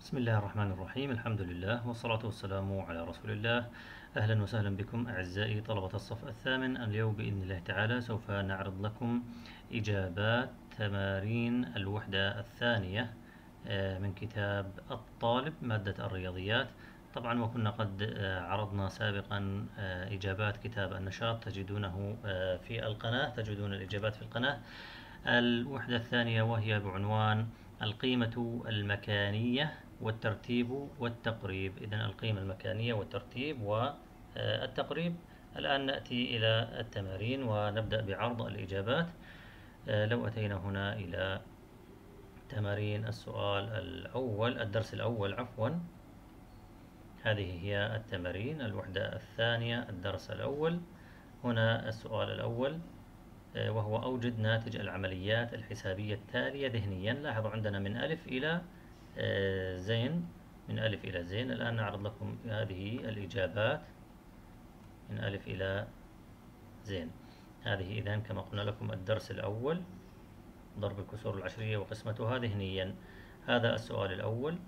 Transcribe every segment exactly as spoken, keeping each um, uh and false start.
بسم الله الرحمن الرحيم. الحمد لله والصلاة والسلام على رسول الله. أهلا وسهلا بكم أعزائي طلبة الصف الثامن. اليوم بإذن الله تعالى سوف نعرض لكم إجابات تمارين الوحدة الثانية من كتاب الطالب مادة الرياضيات. طبعا وكنا قد عرضنا سابقا إجابات كتاب النشاط، تجدونه في القناة، تجدون الإجابات في القناة. الوحدة الثانية وهي بعنوان القيمة المكانية والترتيب والتقريب. إذن القيمة المكانية والترتيب والتقريب. الآن نأتي إلى التمارين ونبدأ بعرض الإجابات. لو أتينا هنا إلى تمارين السؤال الأول، الدرس الأول عفوا، هذه هي التمارين الوحدة الثانية الدرس الأول. هنا السؤال الأول وهو أوجد ناتج العمليات الحسابية التالية ذهنيا. لاحظوا عندنا من ألف إلى زين، من ألف إلى زين. الآن نعرض لكم هذه الإجابات من ألف إلى زين. هذه إذن كما قلنا لكم الدرس الأول، ضرب الكسور العشرية وقسمتها ذهنيا. هذا السؤال الأول.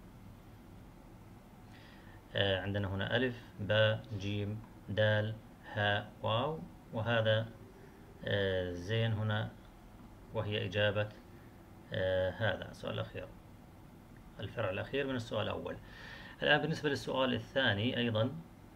عندنا هنا ألف باء جيم دال هاء واو، وهذا زين هنا، وهي إجابة هذا السؤال الأخير، الفرع الأخير من السؤال الأول. الآن بالنسبة للسؤال الثاني أيضا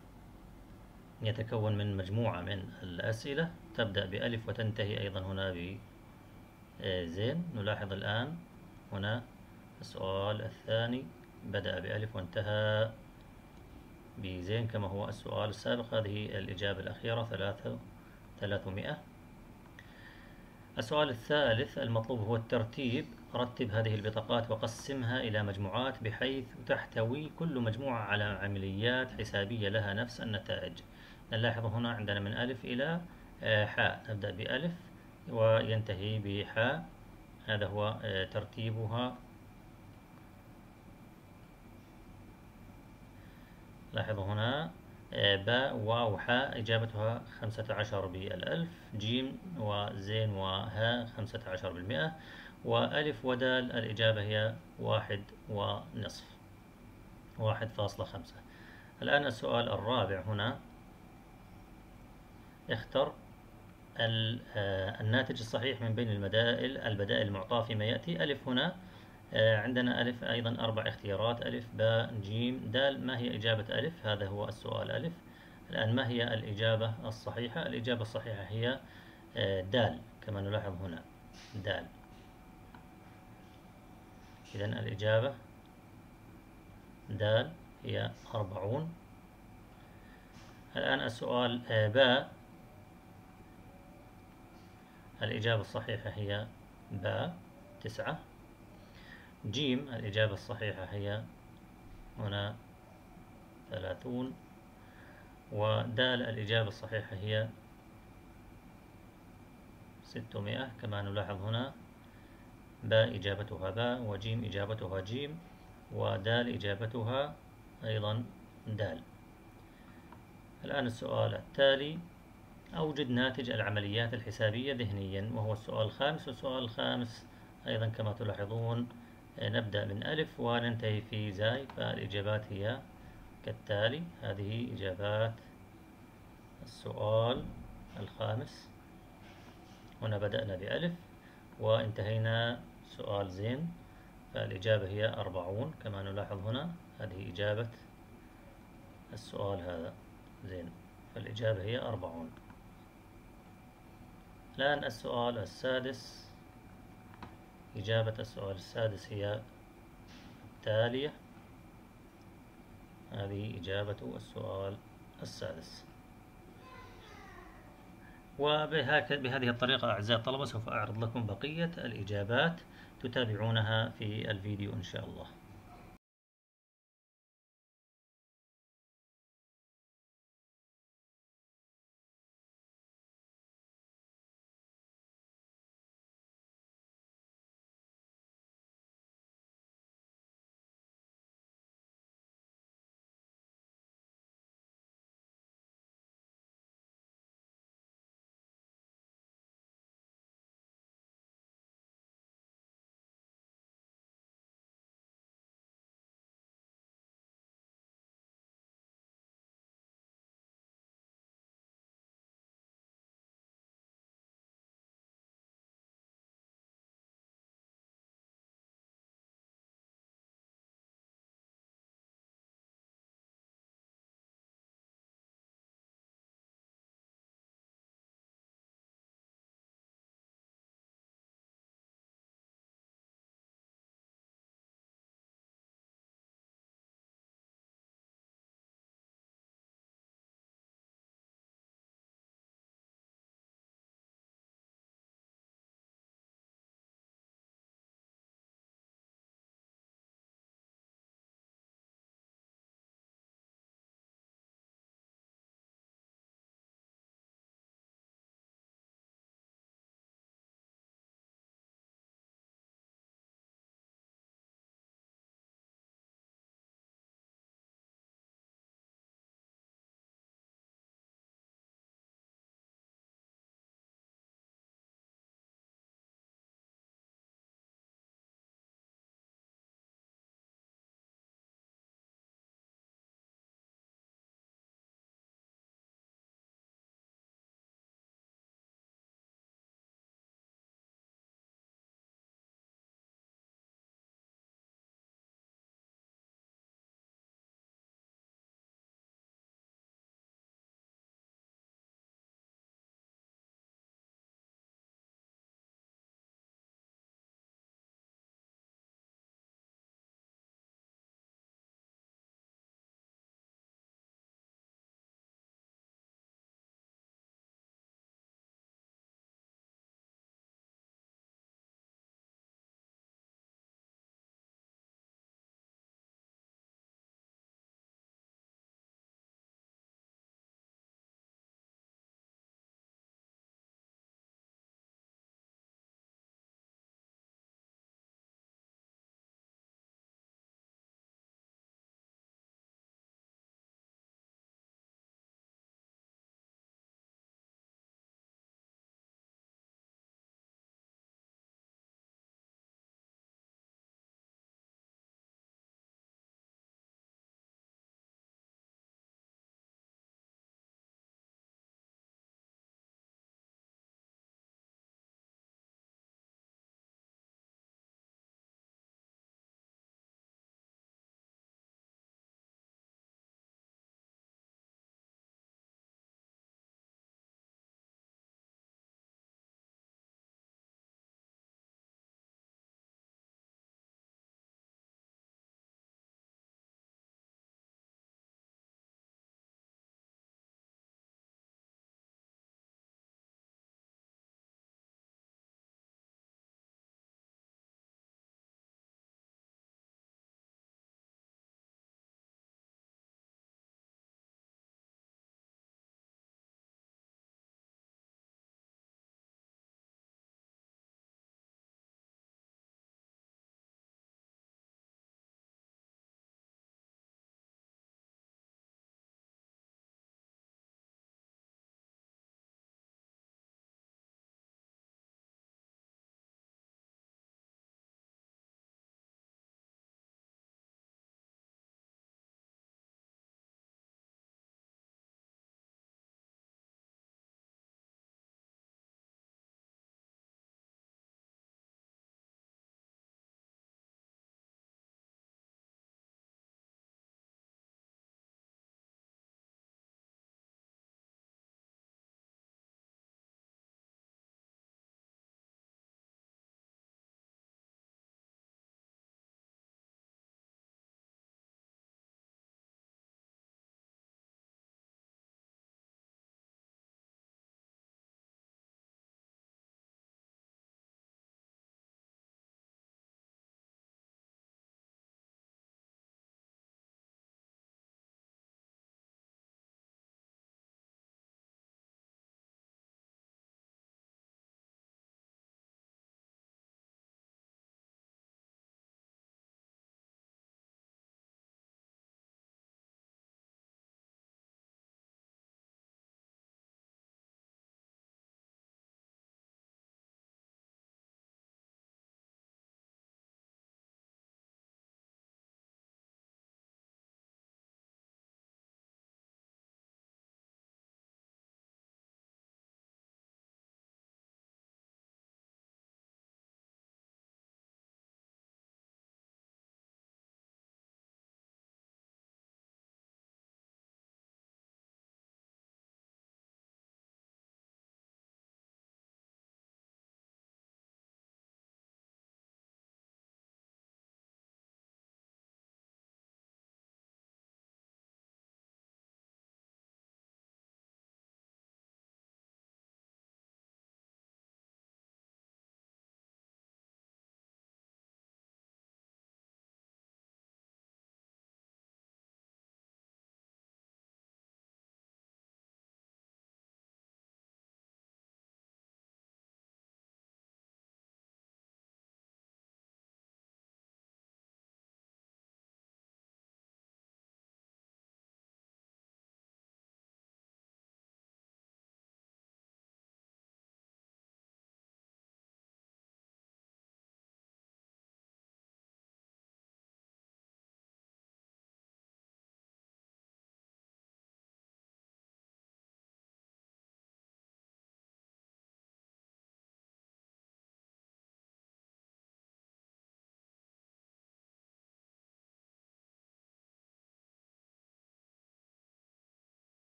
يتكون من مجموعة من الأسئلة تبدأ بألف وتنتهي أيضا هنا بزين. نلاحظ الآن هنا السؤال الثاني بدأ بألف وانتهى بزين كما هو السؤال السابق. هذه الإجابة الأخيرة ثلاثة ثلاثمائة. السؤال الثالث المطلوب هو الترتيب. رتب هذه البطاقات وقسمها إلى مجموعات بحيث تحتوي كل مجموعة على عمليات حسابية لها نفس النتائج. نلاحظ هنا عندنا من ألف إلى حاء، نبدأ بألف وينتهي بحاء، هذا هو ترتيبها. لاحظوا هنا باء واو حاء إجابتها خمسة عشر بالألف، جيم وزين وهاء خمسة عشر بالمئة، وألف ودال الإجابة هي واحد ونصف، واحد فاصلة خمسة. الآن السؤال الرابع هنا، اختر الناتج الصحيح من بين البدائل البدائل المعطاة فيما يأتي. ألف هنا عندنا ألف أيضا أربع اختيارات، ألف باء جيم دال. ما هي إجابة ألف؟ هذا هو السؤال ألف. الآن ما هي الإجابة الصحيحة؟ الإجابة الصحيحة هي دال كما نلاحظ هنا، دال. إذن الإجابة دال هي أربعون. الآن السؤال باء، الإجابة الصحيحة هي باء تسعة. جيم الإجابة الصحيحة هي هنا ثلاثون، ودال الإجابة الصحيحة هي ستمائة كما نلاحظ هنا. باء إجابتها باء، وجيم إجابتها جيم، ودال إجابتها أيضا دال. الآن السؤال التالي، أوجد ناتج العمليات الحسابية ذهنيا، وهو السؤال الخامس. والسؤال الخامس أيضا كما تلاحظون نبدأ من ألف وننتهي في زاي، فالإجابات هي كالتالي. هذه إجابات السؤال الخامس. هنا بدأنا بألف وانتهينا سؤال زين، فالإجابة هي أربعون كما نلاحظ هنا. هذه إجابة السؤال هذا زين، فالإجابة هي أربعون. الآن السؤال السادس، إجابة السؤال السادس هي التالية. هذه إجابة السؤال السادس. وبهذه الطريقة أعزائي الطلبة سوف أعرض لكم بقية الإجابات، تتابعونها في الفيديو إن شاء الله.